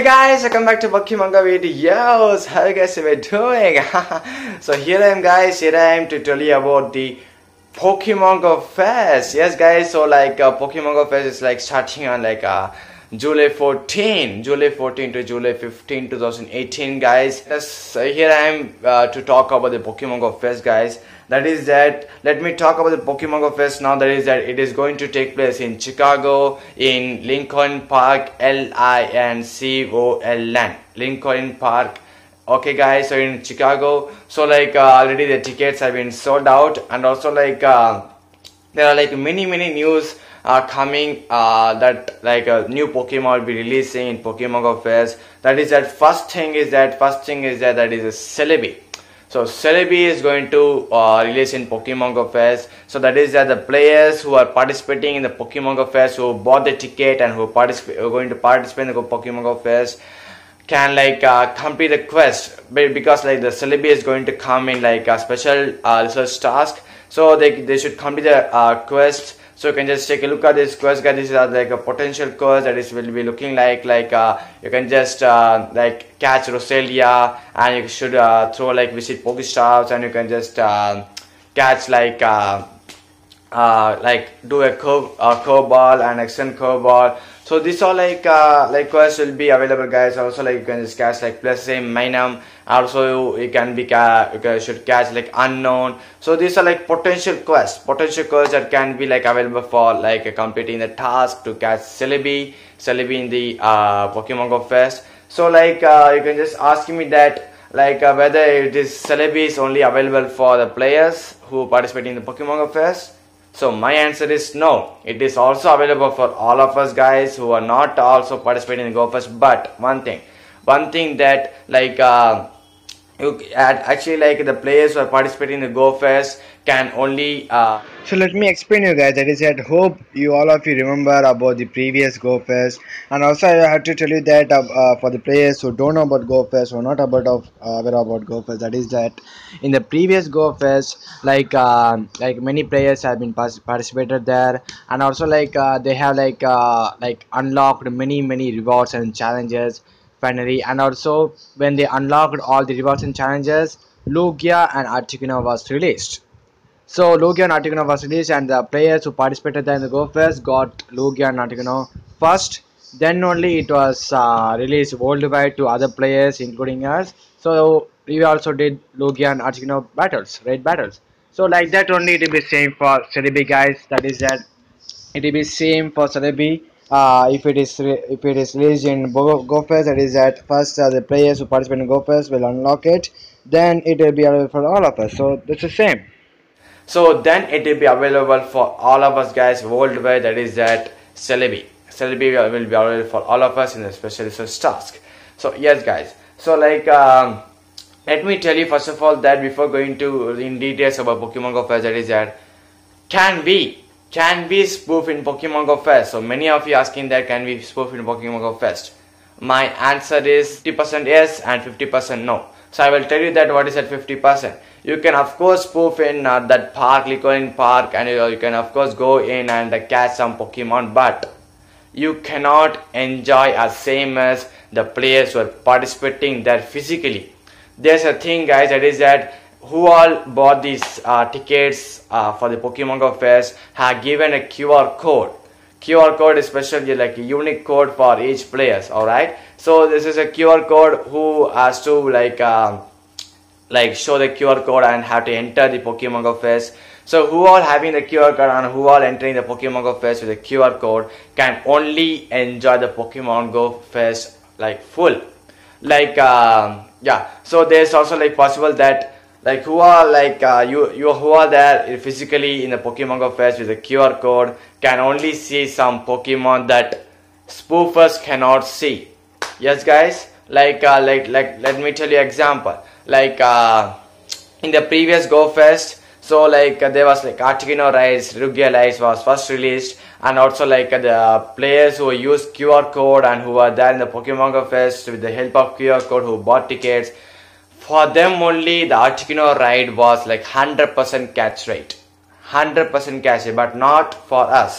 guys, welcome back to Pokemon videos. How you guys are doing? So here I am guys, here I am to tell you about the Pokemon Go Fest. Yes guys, so Pokemon Go Fest is starting on July 14 to July 15, 2018 guys. Yes, here I am to talk about the Pokemon Go Fest guys. That is that, let me talk about the Pokemon Go Fest now. That is that it is going to take place in Chicago, in Lincoln Park, Lincoln, Lincoln Park. Okay guys, so in Chicago, so already the tickets have been sold out, and also there are many news are coming that new Pokemon will be releasing in Pokemon Go Fest. That is that first thing is that is a Celebi. So Celebi is going to release in Pokemon Go Fest. So that is that the players who are participating in the Pokemon Go Fest, who bought the ticket and who are going to participate in the Pokemon Go Fest, can complete the quest, because the Celebi is going to come in a special research task. So they should complete the quest. So you can just take a look at this quest guys. This is a potential quest that is will be looking like you can just catch Roselia, and you should throw visit Pokestops, and you can just catch do a curve ball and extend curve ball. So these all quests will be available guys. Also you can just catch plus same Minum. Also you can be you should catch unknown. So these are potential quests that can be available for completing the task to catch Celebi in the Pokemon Go Fest. So you can just ask me that whether this Celebi is only available for the players who participate in the Pokemon Go Fest. So my answer is no. It is also available for all of us guys who are not also participating in the Go Fest. But one thing that the players who are participating in the Go Fest can only so let me explain you guys. That is that hope all of you remember about the previous Go Fest, and also I have to tell you that for the players who don't know about Go Fest or not aware about Go Fest, that is that in the previous Go Fest many players have been participated there, and also they have unlocked many rewards and challenges finally. And also when they unlocked all the rewards and challenges, Lugia and Articuno was released. So Lugia and Articuno was released, and the players who participated there in the Go Fest got Lugia and Articuno first. Then only it was released worldwide to other players including us. So we also did Lugia and Articuno battles, raid battles. So like that only it will be same for Celebi guys. That is that it will be same for Celebi. If it is released in Go Fest, that is that first the players who participate in Go Fest will unlock it. Then it will be available for all of us. So that's the same. So then it will be available for all of us guys worldwide. That is that Celebi will be available for all of us in the special research task. So yes guys, so let me tell you first of all that before going to in details about Pokemon Go Fest, that is that can we spoof in Pokemon Go Fest? So many of you asking that can we spoof in Pokemon Go Fest. My answer is 50% yes and 50% no. So I will tell you that what is that 50%. You can of course spoof in that park, Lincoln Park, and you can of course go in and catch some Pokemon, but you cannot enjoy as same as the players who are participating there physically. There's a thing guys, that is that who all bought these tickets for the Pokemon Go Fest have given a QR code. QR code is especially a unique code for each players. Alright, so this is a QR code who has to show the QR code and have to enter the Pokemon Go Fest. So who all having the QR code and who all entering the Pokemon Go Fest with the QR code can only enjoy the Pokemon Go Fest full. Yeah, so there's also possible that who are you who are there physically in the Pokemon Go Fest with the QR code can only see some Pokemon that spoofers cannot see. Yes guys, let me tell you example. In the previous Go Fest, so there was Articuno Rise, Lugia Rise was first released, and also the players who use QR code and who are there in the Pokemon Go Fest with the help of QR code who bought tickets, for them only the Articuno ride was 100% catch rate, 100% catch rate, but not for us.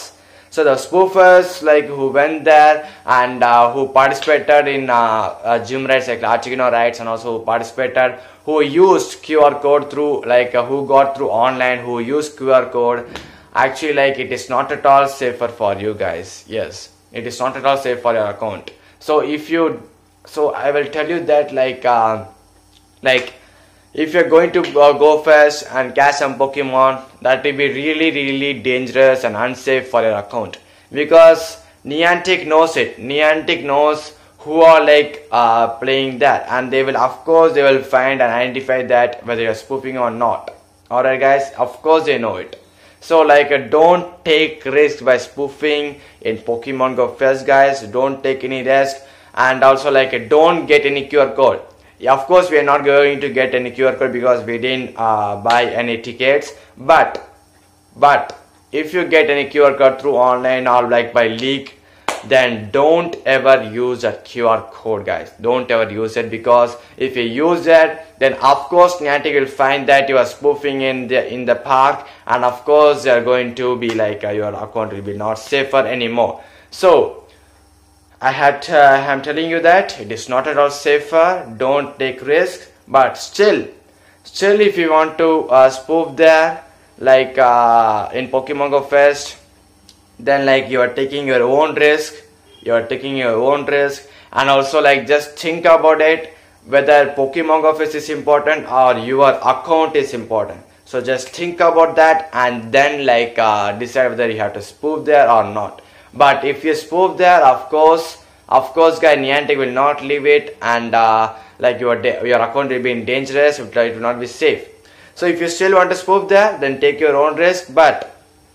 So the spoofers like who went there and who participated in gym raids like Archigno raids, and also who participated, who used QR code through like who got through online, who used QR code. Actually, like it is not at all safer for you guys. Yes, it is not at all safe for your account. So if you, so I will tell you that like if you're going to go first and catch some Pokemon, that will be really dangerous and unsafe for your account, because Niantic knows it. Niantic knows who are like playing that, and they will, of course they will find and identify that whether you're spoofing or not. Alright guys, of course they know it. So like don't take risk by spoofing in Pokemon Go Fest guys. Don't take any risk, and also like don't get any QR code. Yeah, of course we are not going to get any QR code because we didn't buy any tickets, but if you get any QR code through online or like by leak, then don't ever use a QR code guys. Don't ever use it, because if you use it, then of course Niantic will find that you are spoofing in the park, and of course they are going to be like your account will be not safer anymore. So I'm telling you that it is not at all safer. Don't take risk, but still if you want to spoof there like in Pokemon Go Fest, then like you are taking your own risk. And also like just think about it, whether Pokemon Go Fest is important or your account is important. So just think about that and then like decide whether you have to spoof there or not. But if you spoof there, of course guys, Niantic will not leave it, and like your account will be dangerous. It will not be safe. So if you still want to spoof there, then take your own risk, but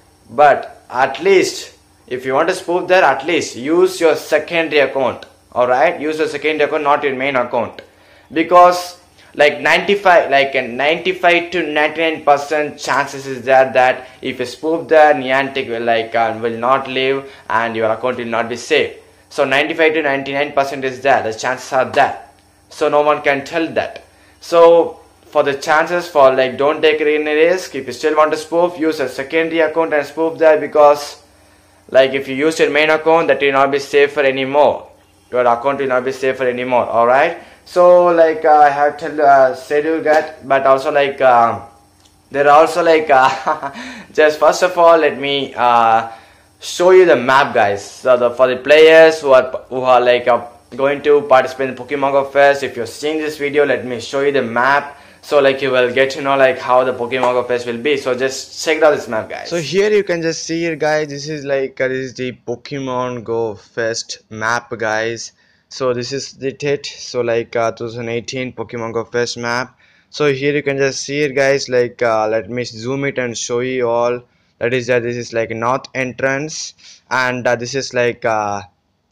at least if you want to spoof there, at least use your secondary account. Alright, use your secondary account, not your main account, because like 95 to 99% chances is there that if you spoof there, Niantic will not leave and your account will not be safe. So 95 to 99% is there, the chances are there, so no one can tell that. So for the chances, for like don't take any risk. If you still want to spoof, use a secondary account and spoof there, because like if you use your main account, that will not be safer anymore. Your account will not be safer anymore. Alright, so like I have said you that, but also like there are also like just first of all let me show you the map guys. So for the players who are like going to participate in Pokemon Go Fest, if you're seeing this video, let me show you the map, so like you will get to know like how the Pokemon Go Fest will be. So just check out this map guys. So here you can just see it guys, this is like this is the Pokemon Go Fest map guys. So this is the it, so like 2018 Pokemon Go Fest map. So here you can just see it guys, like let me zoom it and show you all. That is this is like north entrance, and this is like a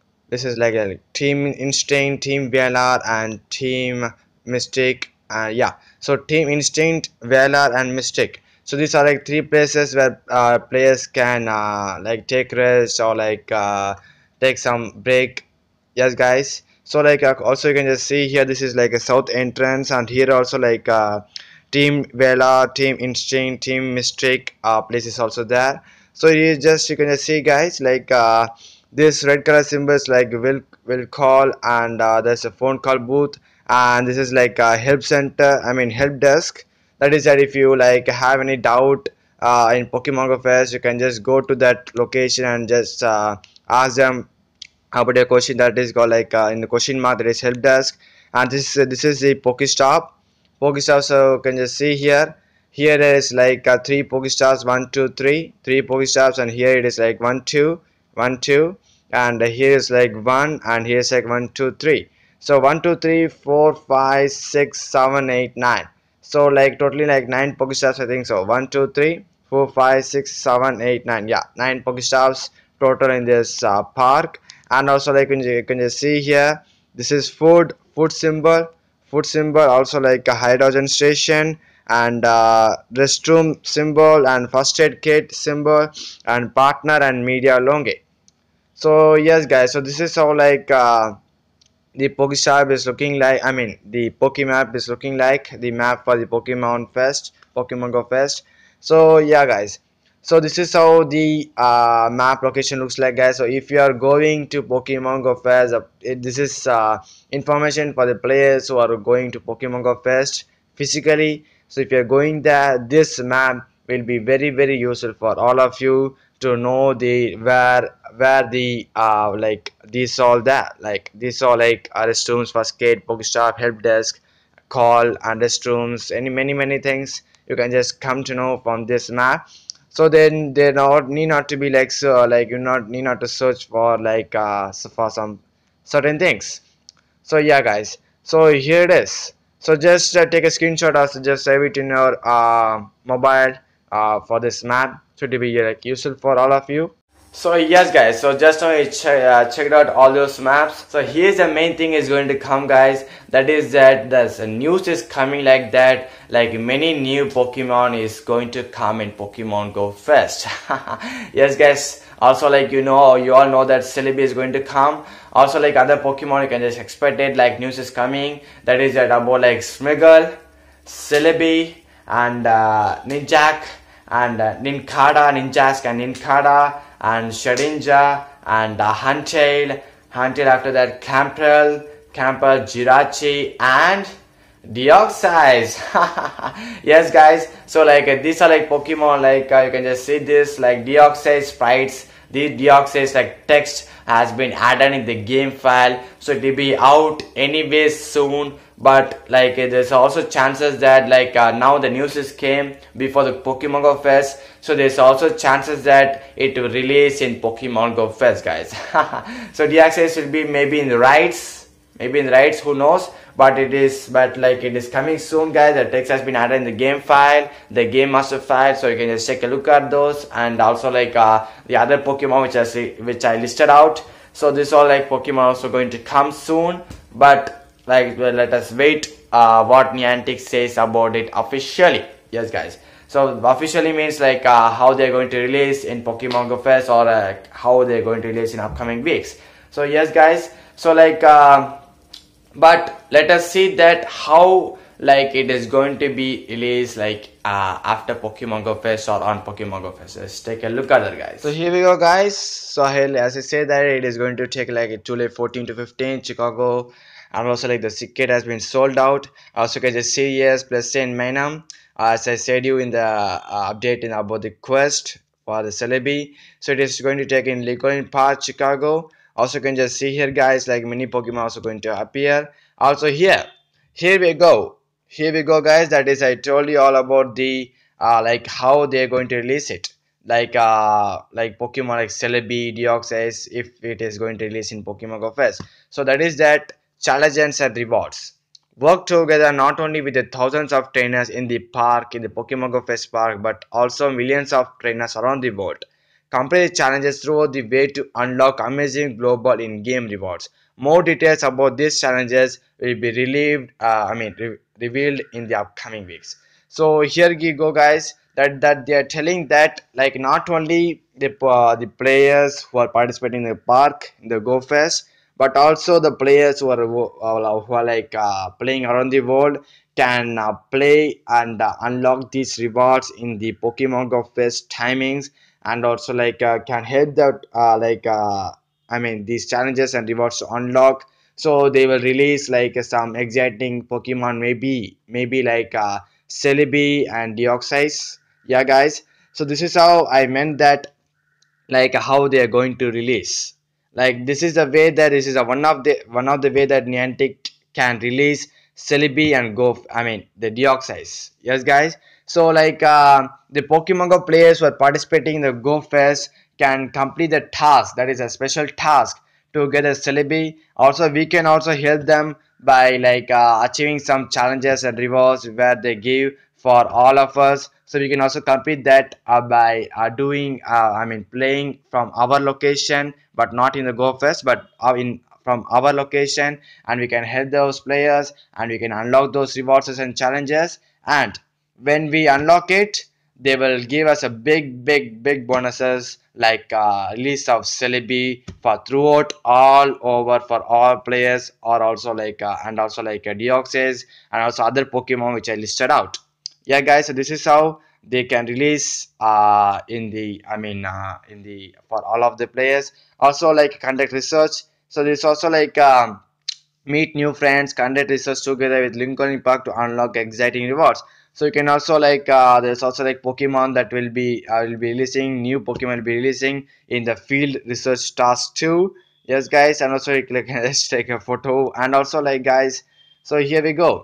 Team Instinct, Team Valor, and Team Mystic. Yeah, so Team Instinct, Valor, and Mystic. So these are like three places where players can like take rest or like take some break. Yes guys, so like also you can just see here, this is like a south entrance, and here also like Team Valor, Team Instinct, Team Mystic place is also there. So you can just see guys, like this red color symbol is like will call, and there's a phone call booth, and this is like a help center, I mean help desk. That is that if you like have any doubt in Pokemon Go Fest, you can just go to that location and just ask them about a question. That is called like in the question mark, that is help desk. And this is the Pokestop. So you can just see here there is like three Pokestops, 1 2 3 Pokestops, and here it is like 1 2 1 2, and here is like 1, and here is like 1 2 3. So 1 2 3 4 5 6 7 8 9. So like totally like 9 Pokestops, I think so. 1 2 3 4 5 6 7 8 9. Yeah, 9 Pokestops total in this park. And also like you can just see here, this is food symbol, also like a hydrogen station, and restroom symbol, and first aid kit symbol, and partner and media longe. So yes guys, so this is how like the Pokestop is looking like, I mean the Pokemap is looking like, the map for the Pokemon Go Fest. So yeah guys, So this is how the map location looks like, guys. So if you are going to Pokemon Go Fest, this is information for the players who are going to Pokemon Go Fest physically. So if you are going there, this map will be very useful for all of you to know the where the like these all that like these all like restrooms for skate, Pokestop, help desk, call and restrooms, any many things you can just come to know from this map. So then they not need not to be like, so like you not need not to search for like for some certain things. So yeah guys, so here it is. So just take a screenshot or just save it in your mobile for this map, so to be like useful for all of you. So yes guys, so just now I checked out all those maps. So here's the main thing is going to come, guys. That is that the news is coming like that, like many new Pokemon is going to come in Pokemon Go Fest. Yes guys, also like you all know that Celebi is going to come. Also like other Pokemon you can just expect it, like news is coming. That is that about like Smeargle, Celebi and Ninjak and Ninjask and Nincada and Shedinja and Huntail after that Campbell, Jirachi and Deoxys. Yes guys, so like these are like Pokemon, like you can just see this like Deoxys sprites. The Deoxys like text has been added in the game file, so it will be out anyways soon. But like there's also chances that like now the news is came before the Pokemon Go Fest, so there's also chances that it will release in Pokemon Go Fest, guys. So Deoxys will be maybe in the rights, who knows, but it is coming soon, guys. The text has been added in the game file, the game master file, so you can just take a look at those. And also like the other Pokemon which I listed out. So this all like Pokemon also going to come soon, but like let us wait what Niantic says about it officially. Yes guys, so officially means like how they're going to release in Pokemon Go Fest, or how they're going to release in upcoming weeks. So yes guys, so like but let us see that how like it is going to be released like after Pokemon Go Fest or on Pokemon Go Fest. Let's take a look at that, guys. So here we go, guys. So as I say that it is going to take like July 14 to 15 Chicago, and also like the ticket has been sold out. Also can just see yes plus 10 Manam, as I said you in the update about the quest for the Celebi. So it is going to take in Lincoln Park, Chicago. Also can just see here, guys, like many Pokemon also going to appear. Also here we go, guys. That is, I told you all about the like how they're going to release it, like Pokemon like Celebi, Deoxys, if it is going to release in Pokemon Go Fest. So that is that challenges and rewards work together not only with the thousands of trainers in the park, in the Pokemon Go Fest park, but also millions of trainers around the world. Complete challenges throughout the way to unlock amazing global in-game rewards. More details about these challenges will be revealed in the upcoming weeks. So here you go, guys. That they are telling that like not only the players who are participating in the park in the Go Fest, but also the players who are like playing around the world can play and unlock these rewards in the Pokemon Go Fest timings, and also like can help that these challenges and rewards to unlock. So they will release like some exciting Pokemon, maybe like Celebi and Deoxys. Yeah guys, so this is how I meant that, like how they are going to release. Like this is the way that this is a one of the way that Niantic can release Celebi and the Deoxys. Yes guys, so like the Pokemon Go players who are participating in the Go Fest can complete the task, that is a special task, to get a Celebi. Also we can also help them by like achieving some challenges and rewards where they give for all of us. So we can also complete that by doing playing from our location, but not in the Go Fest, but in from our location, and we can help those players and we can unlock those rewards and challenges. And when we unlock it, they will give us a big bonuses, like release of Celebi for throughout all over for all players, or also like and also like Deoxys and also other Pokemon which I listed out. Yeah guys, so this is how they can release in the in the for all of the players. Also like conduct research. So this also like meet new friends, conduct research together with Lincoln Park to unlock exciting rewards. So you can also like there's also like Pokemon that will be releasing, new Pokemon will be releasing in the field research task too. Yes guys, and also you can let's take a photo. And also like guys, so here we go.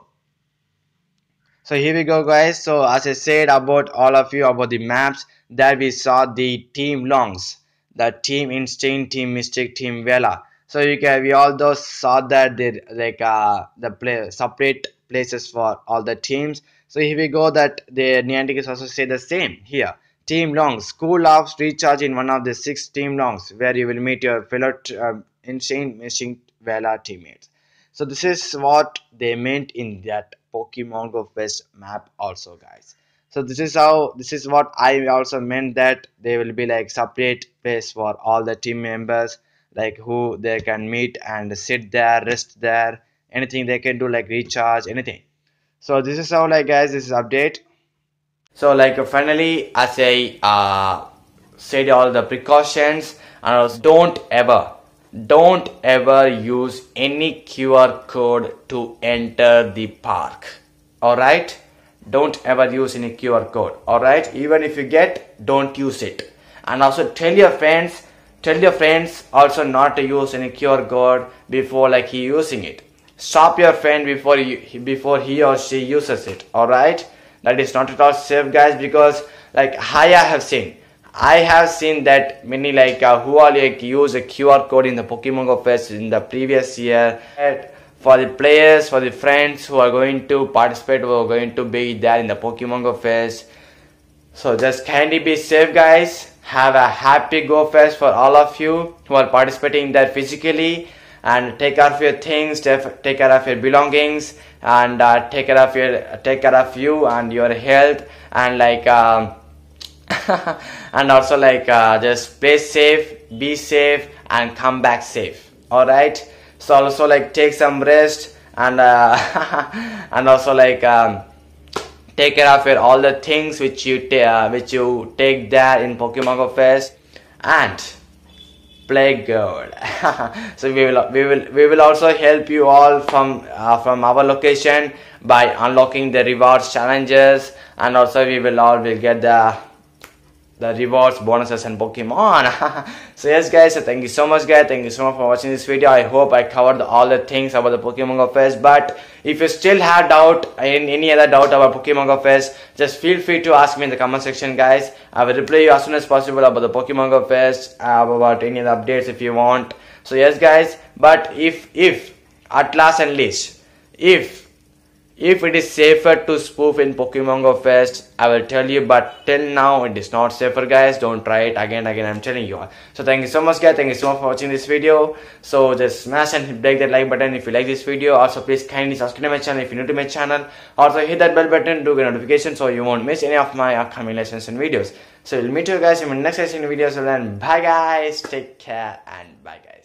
So here we go guys. So as I said about all of you about the maps, that we saw the team longs, the team instinct, team mystic, team vela. So you can we all those saw that they like the play separate places for all the teams. So here we go that the Niantic is also say the same here. Team longs, school of recharge in one of the 6 team longs where you will meet your fellow insane mystic vela teammates. So this is what they meant in that Pokemon Go Fest map also guys. So this is what I also meant, that they will be like separate place for all the team members, like who they can meet and sit there, rest there, anything they can do like recharge, anything. So this is how like guys, this is update. So like finally as I said all the precautions, and also don't ever use any QR code to enter the park. Alright, don't ever use any QR code. Alright, even if you get, don't use it. And also tell your friends also not to use any QR code before like he using it. Stop your friend before he or she uses it. Alright, that is not at all safe guys, because like I have seen that many like who are like use a QR code in the Pokemon Go Fest in the previous year. For the players, for the friends who are going to participate, who are going to be there in the Pokemon Go Fest. So just kindly be safe guys. Have a happy Go Fest for all of you who are participating there physically, and take care of your things, take care of your belongings, and take care of you and your health, and like and also like just play safe, be safe, and come back safe. Alright, so also like take some rest, and and also like take care of your all the things which you take there in Pokemon Go Fest, and play good. So we will also help you all from our location by unlocking the rewards challenges, and also we will get the rewards, bonuses, and Pokemon. So yes guys, so thank you so much guys, thank you so much for watching this video. I hope I covered all the things about the Pokemon Go Fest. But if you still have doubt, any other doubt about Pokemon Go Fest, just feel free to ask me in the comment section guys. I will reply you as soon as possible about the Pokemon Go Fest, about any other updates if you want. So yes guys, but if at last and least, if it is safer to spoof in Pokemon Go Fest, I will tell you, but till now it is not safer guys. Don't try it again, I'm telling you all. So thank you so much guys, thank you so much for watching this video. So just smash and break that like button if you like this video. Also please kindly subscribe to my channel if you're new to my channel. Also hit that bell button to get notifications so you won't miss any of my upcoming lessons and videos. So we'll meet you guys in my next lesson videos. So then bye guys, take care and bye guys.